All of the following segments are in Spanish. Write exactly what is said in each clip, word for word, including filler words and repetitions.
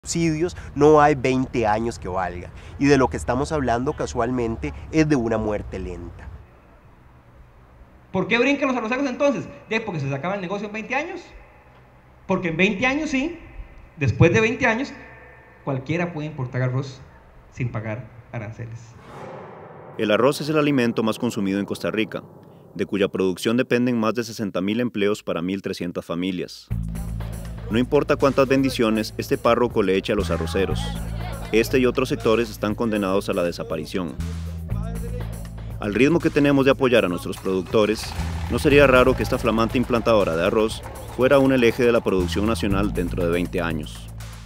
Subsidios, no hay veinte años que valga. Y de lo que estamos hablando casualmente es de una muerte lenta. ¿Por qué brincan los arroceros entonces? ¿De porque se sacaba el negocio en veinte años? Porque en veinte años sí, después de veinte años, cualquiera puede importar arroz sin pagar aranceles. El arroz es el alimento más consumido en Costa Rica, de cuya producción dependen más de sesenta mil empleos para mil trescientas familias. No importa cuántas bendiciones este párroco le eche a los arroceros, este y otros sectores están condenados a la desaparición. Al ritmo que tenemos de apoyar a nuestros productores, no sería raro que esta flamante implantadora de arroz fuera aún el eje de la producción nacional dentro de veinte años.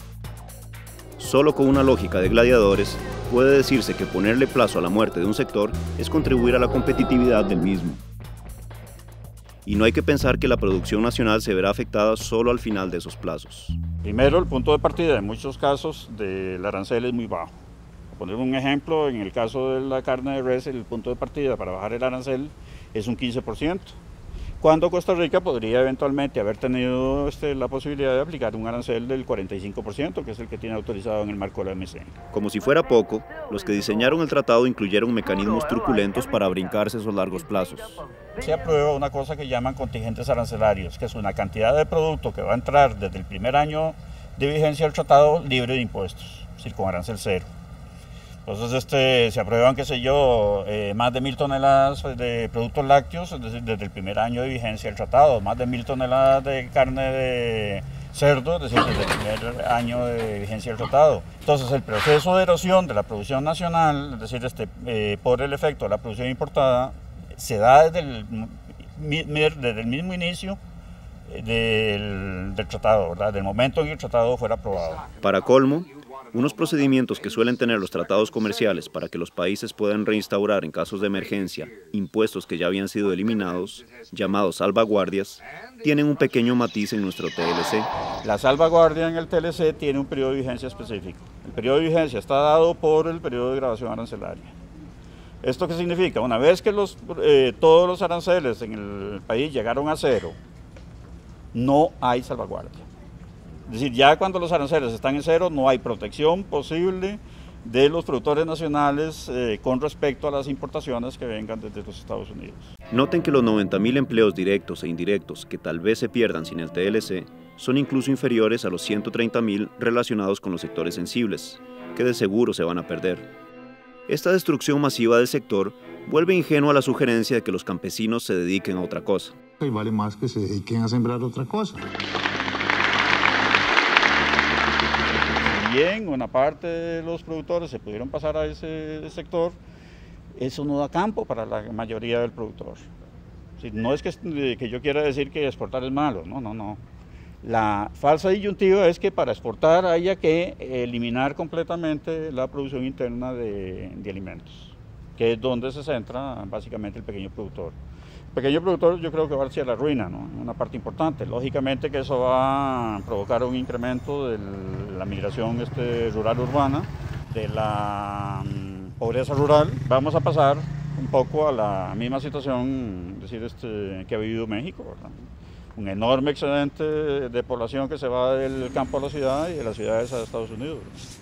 Solo con una lógica de gladiadores, puede decirse que ponerle plazo a la muerte de un sector es contribuir a la competitividad del mismo. Y no hay que pensar que la producción nacional se verá afectada solo al final de esos plazos. Primero, el punto de partida en muchos casos del arancel es muy bajo. Para poner un ejemplo, en el caso de la carne de res, el punto de partida para bajar el arancel es un quince por ciento. Cuando Costa Rica podría eventualmente haber tenido este, la posibilidad de aplicar un arancel del cuarenta y cinco por ciento, que es el que tiene autorizado en el marco de la O M C. Como si fuera poco, los que diseñaron el tratado incluyeron mecanismos truculentos para brincarse esos largos plazos. Se aprueba una cosa que llaman contingentes arancelarios, que es una cantidad de producto que va a entrar desde el primer año de vigencia del tratado libre de impuestos, es decir, con arancel cero. Entonces este, se aprueban, qué sé yo, eh, más de mil toneladas de productos lácteos, es decir, desde el primer año de vigencia del tratado, más de mil toneladas de carne de cerdo, es decir, desde el primer año de vigencia del tratado. Entonces el proceso de erosión de la producción nacional, es decir, este, eh, por el efecto de la producción importada, se da desde el, desde el mismo inicio del, del tratado, ¿verdad? Del momento en que el tratado fuera aprobado. Para colmo, unos procedimientos que suelen tener los tratados comerciales para que los países puedan reinstaurar en casos de emergencia impuestos que ya habían sido eliminados, llamados salvaguardias, tienen un pequeño matiz en nuestro T L C. La salvaguardia en el T L C tiene un periodo de vigencia específico. El periodo de vigencia está dado por el periodo de grabación arancelaria. ¿Esto qué significa? Una vez que los, eh, todos los aranceles en el país llegaron a cero, no hay salvaguardia. Es decir, ya cuando los aranceles están en cero, no hay protección posible de los productores nacionales eh, con respecto a las importaciones que vengan desde los Estados Unidos. Noten que los noventa mil empleos directos e indirectos que tal vez se pierdan sin el T L C son incluso inferiores a los ciento treinta mil relacionados con los sectores sensibles, que de seguro se van a perder. Esta destrucción masiva del sector vuelve ingenua la sugerencia de que los campesinos se dediquen a otra cosa. Y vale más que se dediquen a sembrar otra cosa. Bien, una parte de los productores se pudieron pasar a ese sector, eso no da campo para la mayoría del productor. No es que, que yo quiera decir que exportar es malo, no, no, no. La falsa disyuntiva es que para exportar haya que eliminar completamente la producción interna de, de alimentos, que es donde se centra básicamente el pequeño productor. El pequeño productor yo creo que va hacia la ruina, ¿no? Una parte importante. Lógicamente que eso va a provocar un incremento de la migración este, rural-urbana, de la um, pobreza rural. Vamos a pasar un poco a la misma situación es decir, este, que ha vivido México, ¿verdad? Un enorme excedente de población que se va del campo a la ciudad y de las ciudades a Estados Unidos.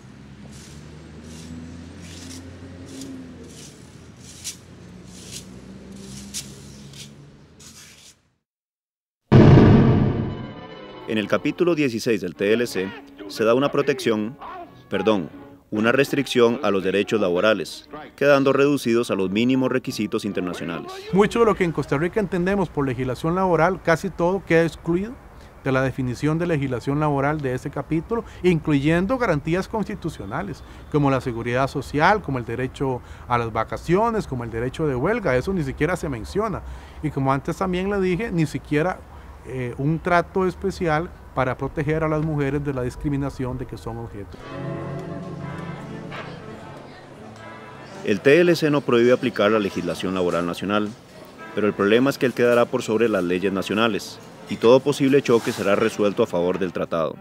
En el capítulo dieciséis del T L C se da una protección, perdón, una restricción a los derechos laborales, quedando reducidos a los mínimos requisitos internacionales. Mucho de lo que en Costa Rica entendemos por legislación laboral, casi todo queda excluido de la definición de legislación laboral de este capítulo, incluyendo garantías constitucionales, como la seguridad social, como el derecho a las vacaciones, como el derecho de huelga, eso ni siquiera se menciona. Y como antes también le dije, ni siquiera eh, un trato especial para proteger a las mujeres de la discriminación de que son objeto. El T L C no prohíbe aplicar la legislación laboral nacional, pero el problema es que él quedará por sobre las leyes nacionales, y todo posible choque será resuelto a favor del tratado.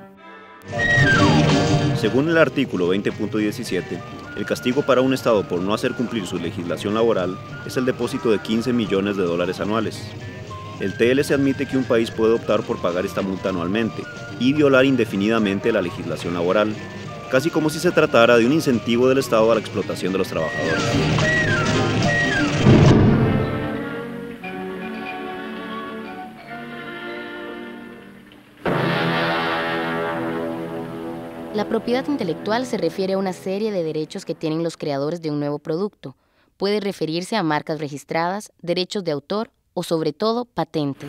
Según el artículo veinte punto diecisiete, el castigo para un Estado por no hacer cumplir su legislación laboral es el depósito de quince millones de dólares anuales. El T L C admite que un país puede optar por pagar esta multa anualmente y violar indefinidamente la legislación laboral, casi como si se tratara de un incentivo del Estado a la explotación de los trabajadores. La propiedad intelectual se refiere a una serie de derechos que tienen los creadores de un nuevo producto. Puede referirse a marcas registradas, derechos de autor o, sobre todo, patentes.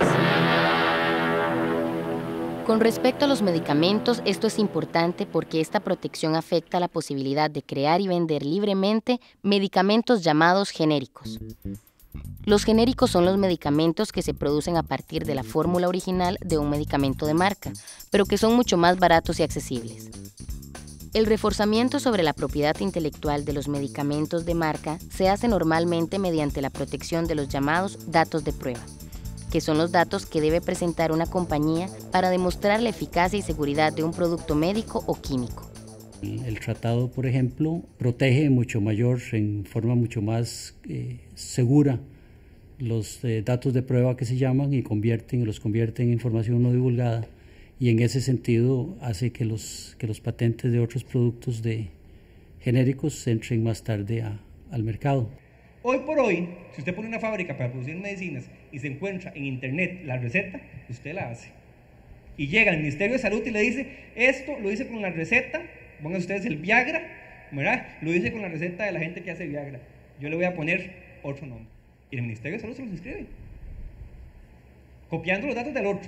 Con respecto a los medicamentos, esto es importante porque esta protección afecta la posibilidad de crear y vender libremente medicamentos llamados genéricos. Los genéricos son los medicamentos que se producen a partir de la fórmula original de un medicamento de marca, pero que son mucho más baratos y accesibles. El reforzamiento sobre la propiedad intelectual de los medicamentos de marca se hace normalmente mediante la protección de los llamados datos de prueba, que son los datos que debe presentar una compañía para demostrar la eficacia y seguridad de un producto médico o químico. El tratado, por ejemplo, protege mucho mayor, en forma mucho más eh, segura, los eh, datos de prueba que se llaman y convierten, los convierten en información no divulgada, y en ese sentido hace que los, que los patentes de otros productos de genéricos entren más tarde a, al mercado. Hoy por hoy, si usted pone una fábrica para producir medicinas y se encuentra en internet la receta, usted la hace. Y llega al Ministerio de Salud y le dice, esto lo hice con la receta, pongan ustedes el Viagra, ¿verdad? Lo hice con la receta de la gente que hace Viagra. Yo le voy a poner otro nombre. Y el Ministerio de Salud se los inscribe, copiando los datos del otro.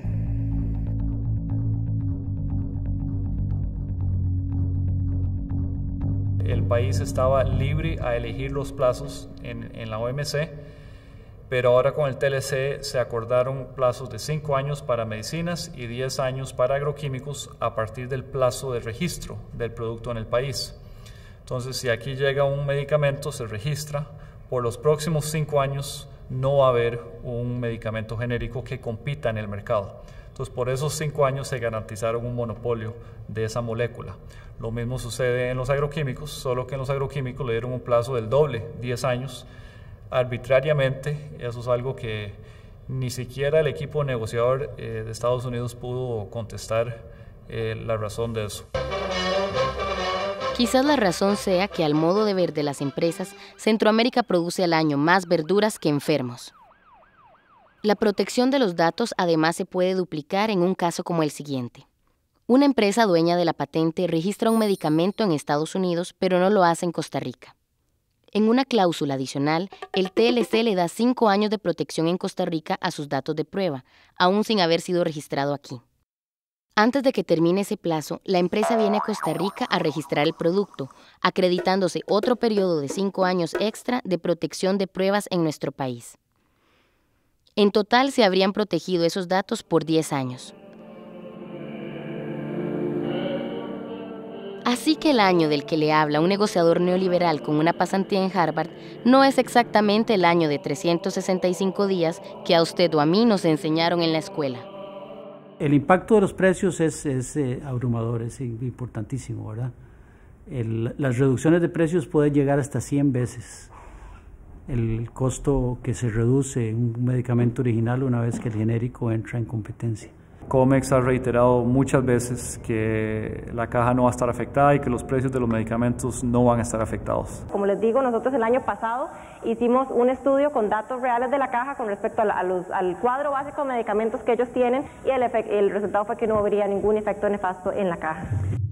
El país estaba libre a elegir los plazos en, en la O M C, pero ahora con el T L C se acordaron plazos de cinco años para medicinas y diez años para agroquímicos a partir del plazo de registro del producto en el país. Entonces, si aquí llega un medicamento, se registra, por los próximos cinco años no va a haber un medicamento genérico que compita en el mercado. Entonces, por esos cinco años se garantizaron un monopolio de esa molécula. Lo mismo sucede en los agroquímicos, solo que en los agroquímicos le dieron un plazo del doble, diez años, arbitrariamente. Eso es algo que ni siquiera el equipo negociador eh, de Estados Unidos pudo contestar eh, la razón de eso. Quizás la razón sea que, al modo de ver de las empresas, Centroamérica produce al año más verduras que enfermos. La protección de los datos además se puede duplicar en un caso como el siguiente. Una empresa dueña de la patente registra un medicamento en Estados Unidos, pero no lo hace en Costa Rica. En una cláusula adicional, el T L C le da cinco años de protección en Costa Rica a sus datos de prueba, aún sin haber sido registrado aquí. Antes de que termine ese plazo, la empresa viene a Costa Rica a registrar el producto, acreditándose otro periodo de cinco años extra de protección de pruebas en nuestro país. En total se habrían protegido esos datos por diez años. Así que el año del que le habla un negociador neoliberal con una pasantía en Harvard no es exactamente el año de trescientos sesenta y cinco días que a usted o a mí nos enseñaron en la escuela. El impacto de los precios es, es eh, abrumador, es importantísimo, ¿verdad? El, las reducciones de precios pueden llegar hasta cien veces el costo que se reduce en un medicamento original una vez que el genérico entra en competencia. COMEX ha reiterado muchas veces que la caja no va a estar afectada y que los precios de los medicamentos no van a estar afectados. Como les digo, nosotros el año pasado hicimos un estudio con datos reales de la caja con respecto a la, a los, al cuadro básico de medicamentos que ellos tienen y el, efect, el resultado fue que no habría ningún efecto nefasto en la caja.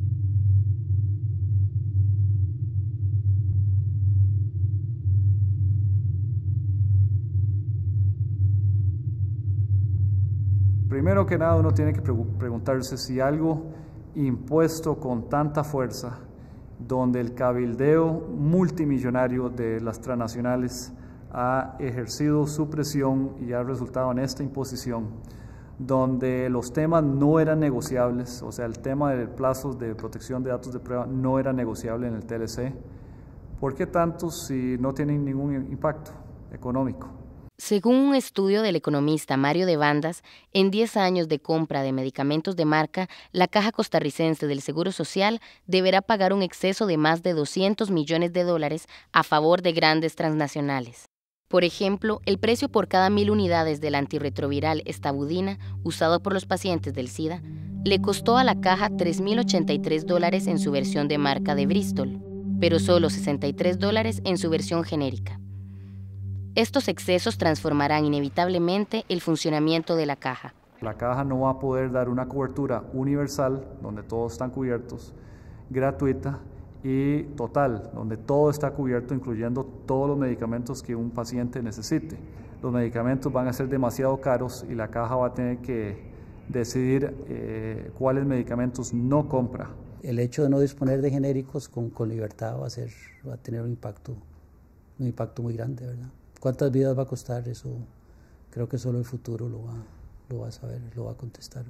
Primero que nada, uno tiene que preguntarse si algo impuesto con tanta fuerza, donde el cabildeo multimillonario de las transnacionales ha ejercido su presión y ha resultado en esta imposición, donde los temas no eran negociables, o sea, el tema de plazos de protección de datos de prueba no era negociable en el T L C. ¿Por qué tantos si no tienen ningún impacto económico? Según un estudio del economista Mario de Bandas, en diez años de compra de medicamentos de marca, la Caja Costarricense del Seguro Social deberá pagar un exceso de más de doscientos millones de dólares a favor de grandes transnacionales. Por ejemplo, el precio por cada mil unidades del antirretroviral Estabudina, usado por los pacientes del SIDA, Le costó a la caja tres mil ochenta y tres dólares en su versión de marca de Bristol, pero solo sesenta y tres dólares en su versión genérica. Estos excesos transformarán inevitablemente el funcionamiento de la caja. La caja no va a poder dar una cobertura universal, donde todos están cubiertos, gratuita y total, donde todo está cubierto, incluyendo todos los medicamentos que un paciente necesite. Los medicamentos van a ser demasiado caros y la caja va a tener que decidir eh, cuáles medicamentos no compra. El hecho de no disponer de genéricos con, con libertad va a, ser, va a tener un impacto, un impacto muy grande, ¿verdad? ¿Cuántas vidas va a costar? Eso creo que solo el futuro lo va, lo va a saber, lo va a contestar.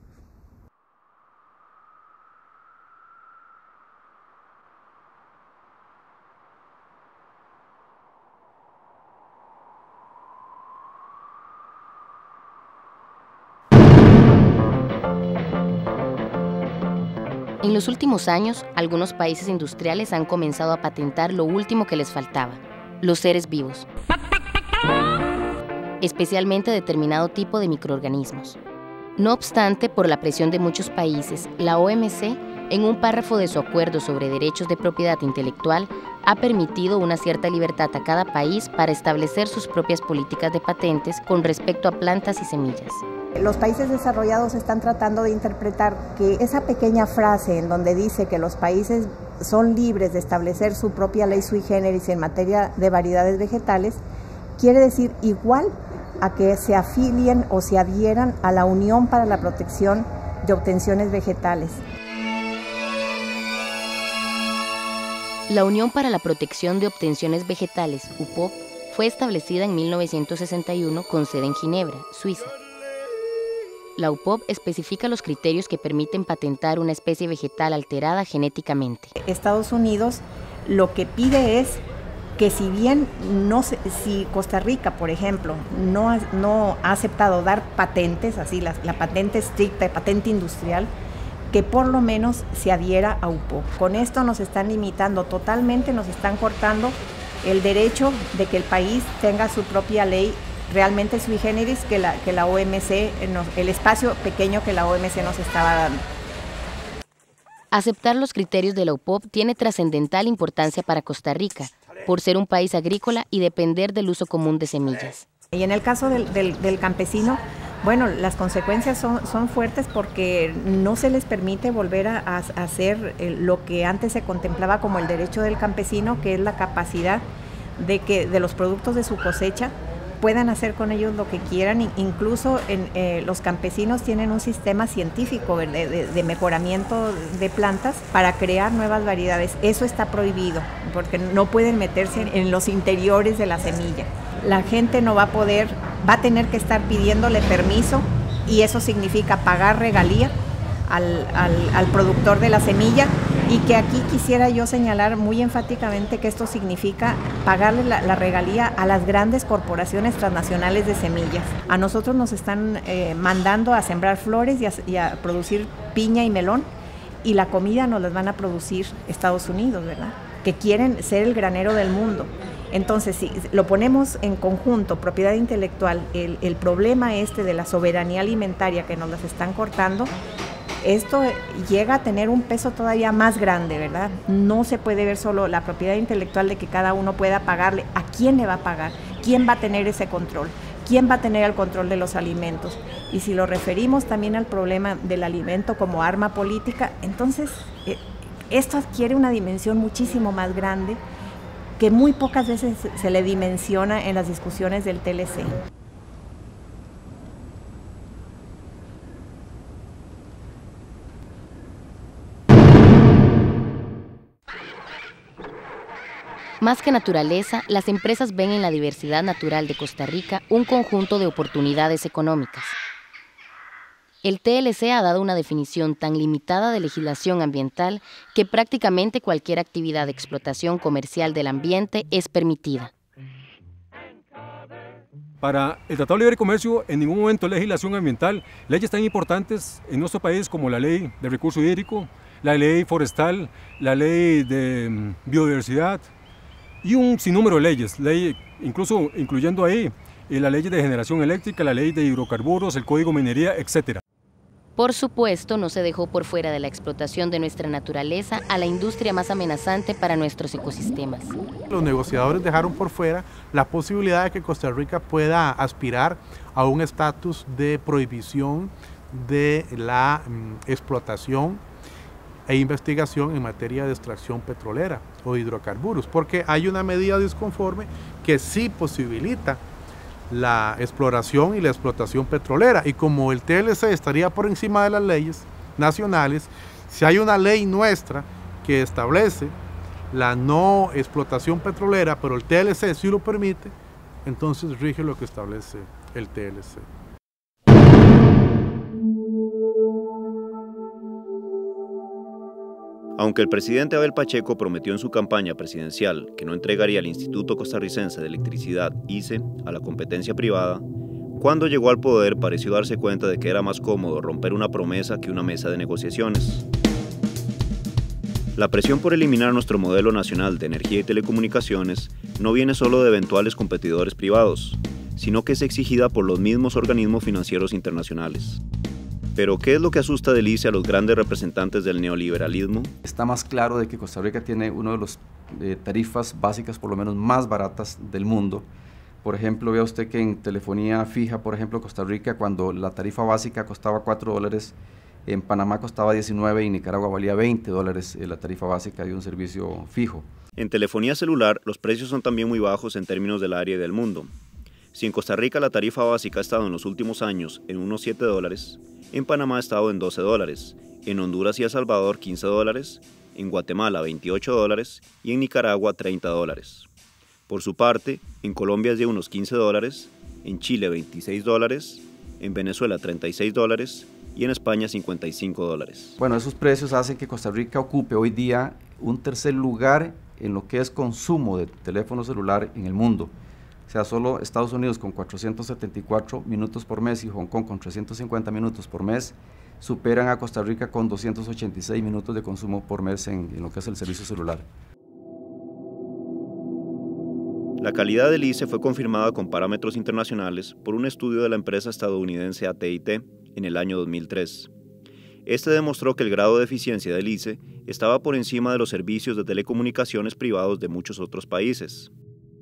En los últimos años, algunos países industriales han comenzado a patentar lo último que les faltaba: los seres vivos, especialmente determinado tipo de microorganismos. No obstante, por la presión de muchos países, la O M C, en un párrafo de su acuerdo sobre derechos de propiedad intelectual, ha permitido una cierta libertad a cada país para establecer sus propias políticas de patentes con respecto a plantas y semillas. Los países desarrollados están tratando de interpretar que esa pequeña frase en donde dice que los países son libres de establecer su propia ley sui generis en materia de variedades vegetales, quiere decir igual a que se afilien o se adhieran a la Unión para la Protección de Obtenciones Vegetales. La Unión para la Protección de Obtenciones Vegetales, U P O V, fue establecida en mil novecientos sesenta y uno con sede en Ginebra, Suiza. La U P O V especifica los criterios que permiten patentar una especie vegetal alterada genéticamente. Estados Unidos lo que pide es que si bien no se, si Costa Rica, por ejemplo, no ha, no ha aceptado dar patentes, así la, la patente estricta, patente industrial, que por lo menos se adhiera a U P O V. Con esto nos están limitando totalmente, nos están cortando el derecho de que el país tenga su propia ley realmente sui generis que la, que la O M C, el espacio pequeño que la O M C nos estaba dando. Aceptar los criterios de la U P O V tiene trascendental importancia para Costa Rica, por ser un país agrícola y depender del uso común de semillas. Y en el caso del, del, del campesino, bueno, las consecuencias son, son fuertes porque no se les permite volver a, a, a hacer lo que antes se contemplaba como el derecho del campesino, que es la capacidad de que de los productos de su cosecha puedan hacer con ellos lo que quieran. Incluso en, eh, los campesinos tienen un sistema científico de, de, de mejoramiento de plantas para crear nuevas variedades. Eso está prohibido porque no pueden meterse en, en los interiores de la semilla. La gente no va a poder, va a tener que estar pidiéndole permiso y eso significa pagar regalía al, al, al productor de la semilla, y que aquí quisiera yo señalar muy enfáticamente que esto significa pagarle la, la regalía a las grandes corporaciones transnacionales de semillas. A nosotros nos están eh, mandando a sembrar flores y a, y a producir piña y melón, y la comida nos las van a producir Estados Unidos, ¿verdad? Que quieren ser el granero del mundo. Entonces, si lo ponemos en conjunto, propiedad intelectual, el, el problema este de la soberanía alimentaria que nos las están cortando, esto llega a tener un peso todavía más grande, ¿verdad? No se puede ver solo la propiedad intelectual de que cada uno pueda pagarle. ¿A quién le va a pagar? ¿Quién va a tener ese control? ¿Quién va a tener el control de los alimentos? Y si lo referimos también al problema del alimento como arma política, entonces eh, esto adquiere una dimensión muchísimo más grande que muy pocas veces se le dimensiona en las discusiones del T L C. Más que naturaleza, las empresas ven en la diversidad natural de Costa Rica un conjunto de oportunidades económicas. El T L C ha dado una definición tan limitada de legislación ambiental que prácticamente cualquier actividad de explotación comercial del ambiente es permitida. Para el Tratado de Libre Comercio, en ningún momento hay legislación ambiental, leyes tan importantes en nuestro país como la Ley de Recurso Hídrico, la Ley Forestal, la Ley de Biodiversidad, y un sinnúmero de leyes, ley, incluso incluyendo ahí eh, la ley de generación eléctrica, la ley de hidrocarburos, el Código Minería, etcétera. Por supuesto, no se dejó por fuera de la explotación de nuestra naturaleza a la industria más amenazante para nuestros ecosistemas. Los negociadores dejaron por fuera la posibilidad de que Costa Rica pueda aspirar a un estatus de prohibición de la mm, explotación e investigación en materia de extracción petrolera o hidrocarburos, porque hay una medida disconforme que sí posibilita la exploración y la explotación petrolera, y como el T L C estaría por encima de las leyes nacionales, si hay una ley nuestra que establece la no explotación petrolera, pero el T L C sí lo permite, entonces rige lo que establece el T L C. Aunque el presidente Abel Pacheco prometió en su campaña presidencial que no entregaría al Instituto Costarricense de Electricidad, I C E, a la competencia privada, cuando llegó al poder pareció darse cuenta de que era más cómodo romper una promesa que una mesa de negociaciones. La presión por eliminar nuestro modelo nacional de energía y telecomunicaciones no viene solo de eventuales competidores privados, sino que es exigida por los mismos organismos financieros internacionales. Pero, ¿qué es lo que asusta del I C E a los grandes representantes del neoliberalismo? Está más claro de que Costa Rica tiene una de las eh, tarifas básicas, por lo menos más baratas del mundo. Por ejemplo, vea usted que en telefonía fija, por ejemplo, Costa Rica, cuando la tarifa básica costaba cuatro dólares, en Panamá costaba diecinueve y en Nicaragua valía veinte dólares eh, la tarifa básica de un servicio fijo. En telefonía celular, los precios son también muy bajos en términos del área y del mundo. Si en Costa Rica la tarifa básica ha estado en los últimos años en unos siete dólares, en Panamá ha estado en doce dólares, en Honduras y El Salvador quince dólares, en Guatemala veintiocho dólares y en Nicaragua treinta dólares. Por su parte, en Colombia es de unos quince dólares, en Chile veintiséis dólares, en Venezuela treinta y seis dólares y en España cincuenta y cinco dólares. Bueno, esos precios hacen que Costa Rica ocupe hoy día un tercer lugar en lo que es consumo de teléfono celular en el mundo. O sea, solo Estados Unidos con cuatrocientos setenta y cuatro minutos por mes y Hong Kong con trescientos cincuenta minutos por mes superan a Costa Rica con doscientos ochenta y seis minutos de consumo por mes en, en lo que es el servicio celular. La calidad del I C E fue confirmada con parámetros internacionales por un estudio de la empresa estadounidense A T and T en el año dos mil tres. Este demostró que el grado de eficiencia del I C E estaba por encima de los servicios de telecomunicaciones privados de muchos otros países.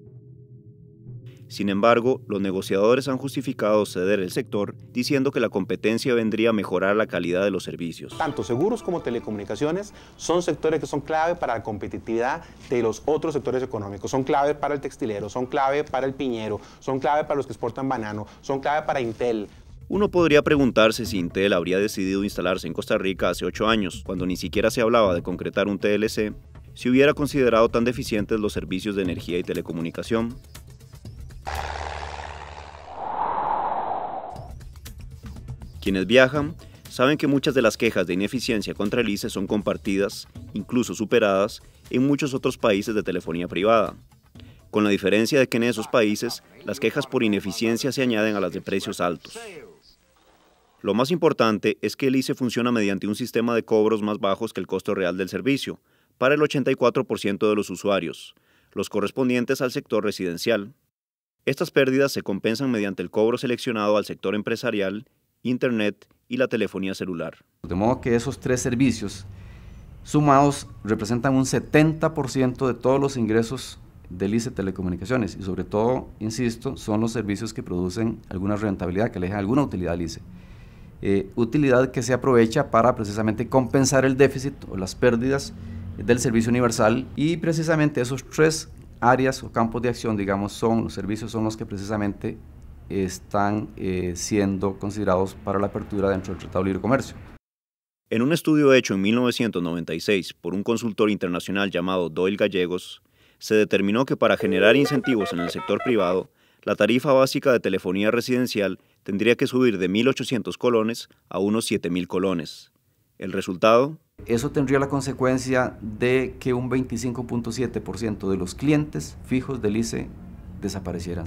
Sin embargo, los negociadores han justificado ceder el sector diciendo que la competencia vendría a mejorar la calidad de los servicios. Tanto seguros como telecomunicaciones son sectores que son clave para la competitividad de los otros sectores económicos. Son clave para el textilero, son clave para el piñero, son clave para los que exportan banano, son clave para Intel. Uno podría preguntarse si Intel habría decidido instalarse en Costa Rica hace ocho años, cuando ni siquiera se hablaba de concretar un T L C, si hubiera considerado tan deficientes los servicios de energía y telecomunicación. Quienes viajan saben que muchas de las quejas de ineficiencia contra el I C E son compartidas, incluso superadas, en muchos otros países de telefonía privada, con la diferencia de que en esos países las quejas por ineficiencia se añaden a las de precios altos. Lo más importante es que el I C E funciona mediante un sistema de cobros más bajos que el costo real del servicio, para el ochenta y cuatro por ciento de los usuarios, los correspondientes al sector residencial. Estas pérdidas se compensan mediante el cobro seleccionado al sector empresarial, Internet y la telefonía celular. De modo que esos tres servicios sumados representan un setenta por ciento de todos los ingresos del I C E Telecomunicaciones y sobre todo, insisto, son los servicios que producen alguna rentabilidad, que le dejan alguna utilidad al I C E. Eh, utilidad que se aprovecha para precisamente compensar el déficit o las pérdidas del servicio universal, y precisamente esos tres áreas o campos de acción, digamos, son los servicios son los que precisamente están eh, siendo considerados para la apertura dentro del Tratado de Libre Comercio. En un estudio hecho en mil novecientos noventa y seis por un consultor internacional llamado Doyle Gallegos, se determinó que para generar incentivos en el sector privado, la tarifa básica de telefonía residencial tendría que subir de mil ochocientos colones a unos siete mil colones. ¿El resultado? Eso tendría la consecuencia de que un veinticinco punto siete por ciento de los clientes fijos del I C E desaparecieran.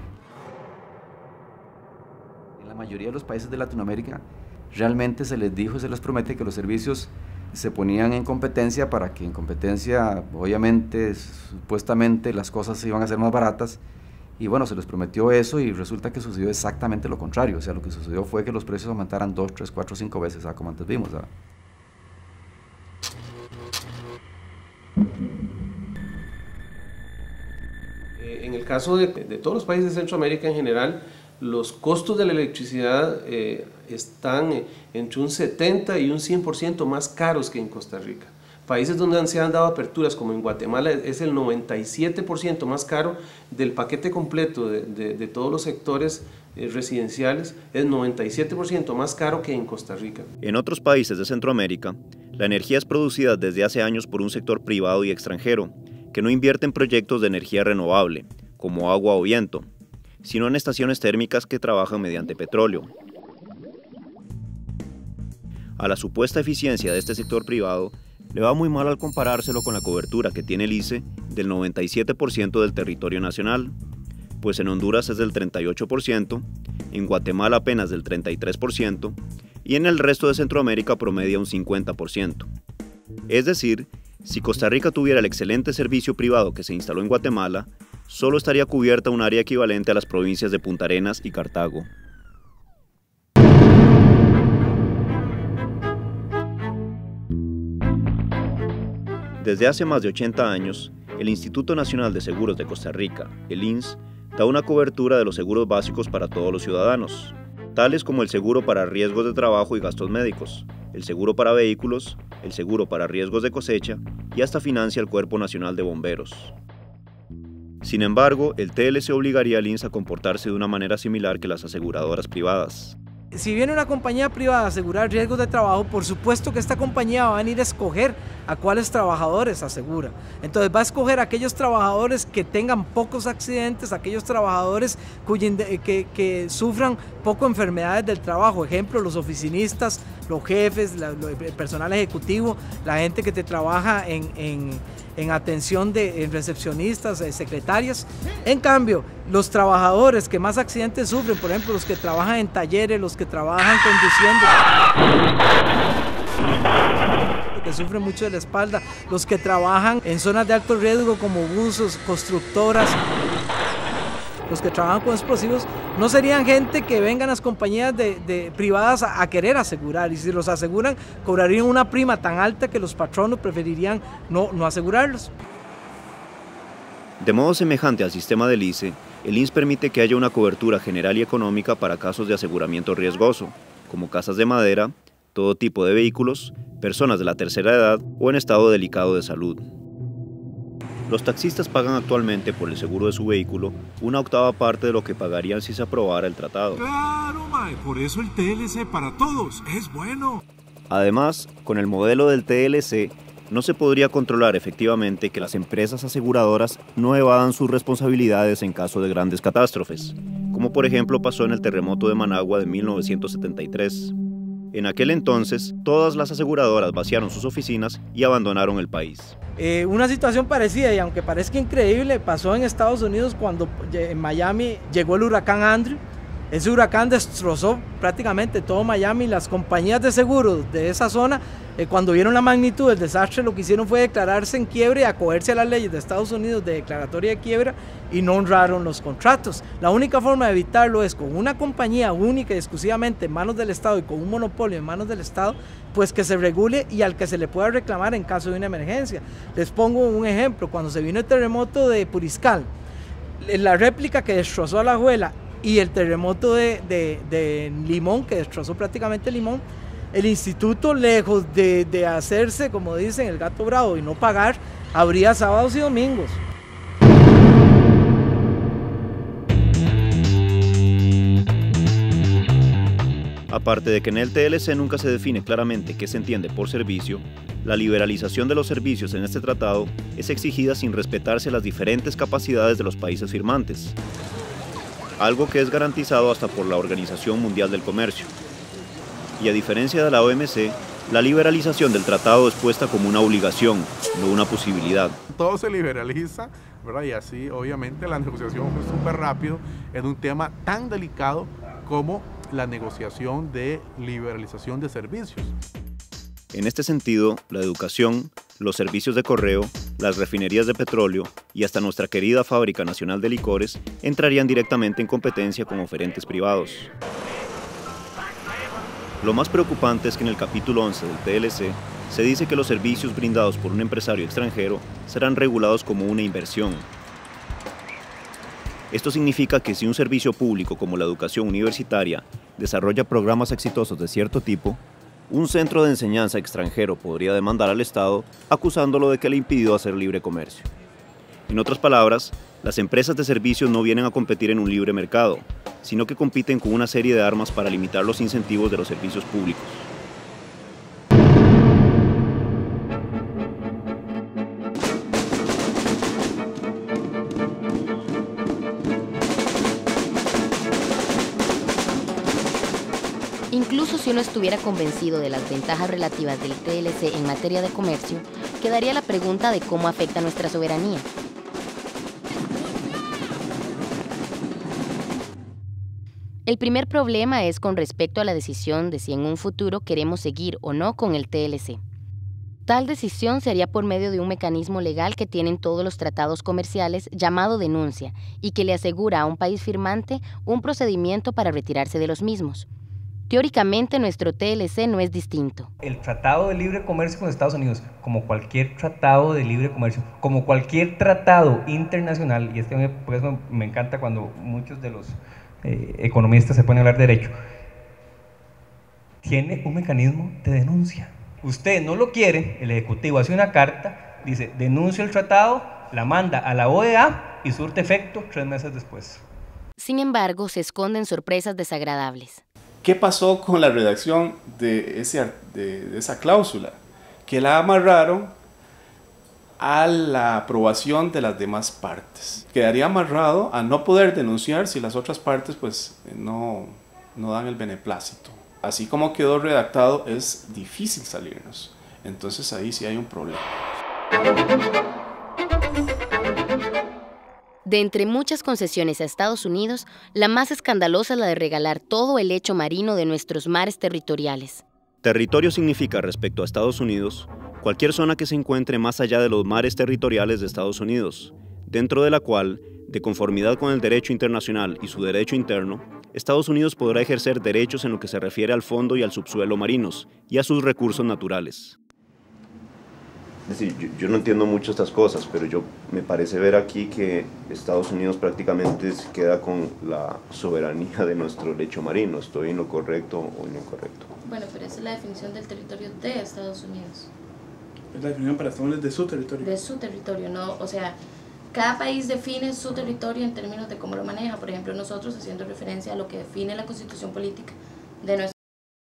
En la mayoría de los países de Latinoamérica realmente se les dijo y se les promete que los servicios se ponían en competencia para que en competencia, obviamente, supuestamente las cosas se iban a hacer más baratas, y bueno, se les prometió eso y resulta que sucedió exactamente lo contrario. O sea, lo que sucedió fue que los precios aumentaran dos, tres, cuatro, cinco veces, ¿sabes? Como antes vimos, ¿sabes? En el caso de, de todos los países de Centroamérica en general, los costos de la electricidad eh, están entre un setenta y un cien por ciento más caros que en Costa Rica. Países donde se han dado aperturas, como en Guatemala, es el noventa y siete por ciento más caro del paquete completo de, de, de todos los sectores eh, residenciales, es noventa y siete por ciento más caro que en Costa Rica. En otros países de Centroamérica, la energía es producida desde hace años por un sector privado y extranjero, que no invierte en proyectos de energía renovable, como agua o viento, sino en estaciones térmicas que trabajan mediante petróleo. A la supuesta eficiencia de este sector privado le va muy mal al comparárselo con la cobertura que tiene el I C E del noventa y siete por ciento del territorio nacional, pues en Honduras es del treinta y ocho por ciento, en Guatemala apenas del treinta y tres por ciento y en el resto de Centroamérica promedia un cincuenta por ciento. Es decir, si Costa Rica tuviera el excelente servicio privado que se instaló en Guatemala, solo estaría cubierta un área equivalente a las provincias de Punta Arenas y Cartago. Desde hace más de ochenta años, el Instituto Nacional de Seguros de Costa Rica, el I N S, da una cobertura de los seguros básicos para todos los ciudadanos, tales como el seguro para riesgos de trabajo y gastos médicos, el seguro para vehículos, el seguro para riesgos de cosecha y hasta financia el Cuerpo Nacional de Bomberos. Sin embargo, el T L C obligaría al I N S a comportarse de una manera similar que las aseguradoras privadas. Si viene una compañía privada a asegurar riesgos de trabajo, por supuesto que esta compañía va a venir a escoger a cuáles trabajadores asegura. Entonces va a escoger a aquellos trabajadores que tengan pocos accidentes, aquellos trabajadores cuyo, que, que sufran poco enfermedades del trabajo. Ejemplo, los oficinistas, los jefes, la, el personal ejecutivo, la gente que te trabaja en, en, en atención de en recepcionistas, eh, secretarias. En cambio, los trabajadores que más accidentes sufren, por ejemplo, los que trabajan en talleres, los que trabajan conduciendo, que sufren mucho de la espalda, los que trabajan en zonas de alto riesgo como buzos, constructoras, los que trabajan con explosivos, no serían gente que vengan las compañías de, de privadas a, a querer asegurar, y si los aseguran cobrarían una prima tan alta que los patronos preferirían no, no asegurarlos. De modo semejante al sistema del I C E, el I N S permite que haya una cobertura general y económica para casos de aseguramiento riesgoso, como casas de madera, todo tipo de vehículos, personas de la tercera edad o en estado delicado de salud. Los taxistas pagan actualmente por el seguro de su vehículo una octava parte de lo que pagarían si se aprobara el tratado. Claro, mae, por eso el T L C para todos es bueno. Además, con el modelo del T L C, no se podría controlar efectivamente que las empresas aseguradoras no evadan sus responsabilidades en caso de grandes catástrofes, como por ejemplo pasó en el terremoto de Managua de mil novecientos setenta y tres. En aquel entonces, todas las aseguradoras vaciaron sus oficinas y abandonaron el país. Eh, una situación parecida, y aunque parezca increíble, pasó en Estados Unidos cuando en Miami llegó el huracán Andrew. Ese huracán destrozó prácticamente todo Miami. Las compañías de seguros de esa zona, eh, cuando vieron la magnitud del desastre, lo que hicieron fue declararse en quiebra y acogerse a las leyes de Estados Unidos de declaratoria de quiebra, y no honraron los contratos. La única forma de evitarlo es con una compañía única y exclusivamente en manos del Estado y con un monopolio en manos del Estado, pues que se regule y al que se le pueda reclamar en caso de una emergencia. Les pongo un ejemplo: cuando se vino el terremoto de Puriscal, la réplica que destrozó a Alajuela y el terremoto de, de, de Limón, que destrozó prácticamente Limón, el instituto, lejos de, de hacerse, como dicen, el gato bravo y no pagar, abría sábados y domingos. Aparte de que en el T L C nunca se define claramente qué se entiende por servicio, la liberalización de los servicios en este tratado es exigida sin respetarse las diferentes capacidades de los países firmantes, algo que es garantizado hasta por la Organización Mundial del Comercio. Y a diferencia de la O M C, la liberalización del tratado es puesta como una obligación, no una posibilidad. Todo se liberaliza, ¿verdad? Y así obviamente la negociación fue súper rápido en un tema tan delicado como la negociación de liberalización de servicios. En este sentido, la educación, los servicios de correo, las refinerías de petróleo y hasta nuestra querida Fábrica Nacional de Licores entrarían directamente en competencia con oferentes privados. Lo más preocupante es que en el capítulo once del T L C se dice que los servicios brindados por un empresario extranjero serán regulados como una inversión. Esto significa que si un servicio público como la educación universitaria desarrolla programas exitosos de cierto tipo, un centro de enseñanza extranjero podría demandar al Estado acusándolo de que le impidió hacer libre comercio. En otras palabras, las empresas de servicios no vienen a competir en un libre mercado, sino que compiten con una serie de armas para limitar los incentivos de los servicios públicos. Incluso si uno estuviera convencido de las ventajas relativas del T L C en materia de comercio, quedaría la pregunta de cómo afecta nuestra soberanía. El primer problema es con respecto a la decisión de si en un futuro queremos seguir o no con el T L C. Tal decisión se haría por medio de un mecanismo legal que tienen todos los tratados comerciales llamado denuncia y que le asegura a un país firmante un procedimiento para retirarse de los mismos. Teóricamente, nuestro T L C no es distinto. El Tratado de Libre Comercio con Estados Unidos, como cualquier tratado de libre comercio, como cualquier tratado internacional, y es que por eso me encanta cuando muchos de los eh, economistas se ponen a hablar de derecho, tiene un mecanismo de denuncia. Usted no lo quiere, el Ejecutivo hace una carta, dice, denuncio el tratado, la manda a la O E A y surte efecto tres meses después. Sin embargo, se esconden sorpresas desagradables. ¿Qué pasó con la redacción de, ese, de, de esa cláusula? Que la amarraron a la aprobación de las demás partes. Quedaría amarrado a no poder denunciar si las otras partes pues, no, no dan el beneplácito. Así como quedó redactado, es difícil salirnos. Entonces ahí sí hay un problema. De entre muchas concesiones a Estados Unidos, la más escandalosa es la de regalar todo el lecho marino de nuestros mares territoriales. Territorio significa, respecto a Estados Unidos, cualquier zona que se encuentre más allá de los mares territoriales de Estados Unidos, dentro de la cual, de conformidad con el derecho internacional y su derecho interno, Estados Unidos podrá ejercer derechos en lo que se refiere al fondo y al subsuelo marinos y a sus recursos naturales. Es decir, yo, yo no entiendo mucho estas cosas, pero yo me parece ver aquí que Estados Unidos prácticamente se queda con la soberanía de nuestro lecho marino. ¿Estoy en lo correcto o en lo incorrecto? Bueno, pero esa es la definición del territorio de Estados Unidos. Es la definición para Estados Unidos de su territorio. De su territorio, no, o sea, cada país define su territorio en términos de cómo lo maneja. Por ejemplo, nosotros haciendo referencia a lo que define la Constitución Política de nuestro